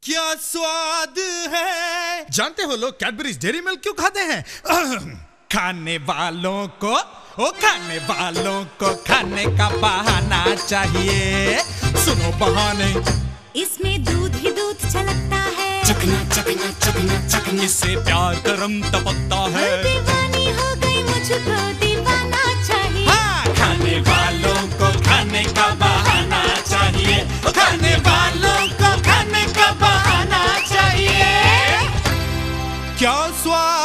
क्या स्वाद है। जानते हो लोग कैडबरीज डेयरी मिल्क क्यों खाते हैं? खाने वालों को खाने का बहाना चाहिए। सुनो बहाने, इसमें दूध ही दूध छलकता है। चखना चखना चखना चखना, इससे प्यार गरम टपकता है। दीवानी हो गई, मुझको दीवाना चाहिए। हाँ, खाने वालों को खाने का बहाना चाहिए। खाने वालों को खाने का बहाना चाहिए। क्या स्वाद